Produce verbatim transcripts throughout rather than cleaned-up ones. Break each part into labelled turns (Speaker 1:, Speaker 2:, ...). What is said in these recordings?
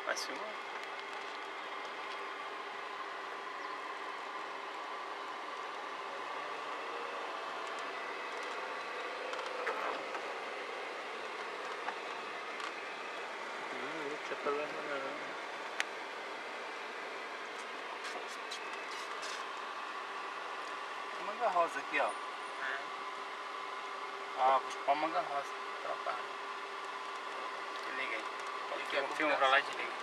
Speaker 1: Faz filmar. Hum, não tem problema não.
Speaker 2: Manga rosa aqui, ó.
Speaker 1: É.
Speaker 2: Ah, vou chupar manga rosa.
Speaker 1: Trocar. Desliga aí.
Speaker 2: Ele
Speaker 1: Coloquei
Speaker 2: quer
Speaker 1: um filme pra lá e desliga.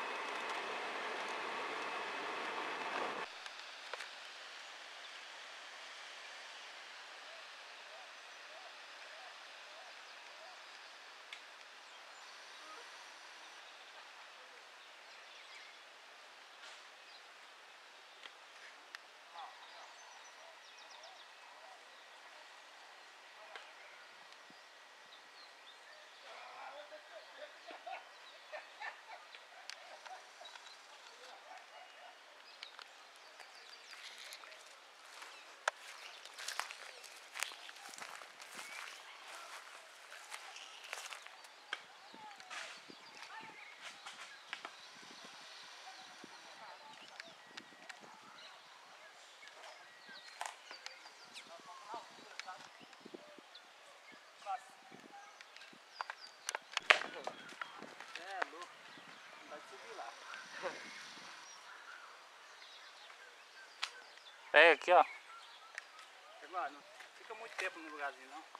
Speaker 2: É louco. Vai subir lá.
Speaker 1: Pega aqui, ó.
Speaker 2: Agora, não fica muito tempo no lugarzinho não.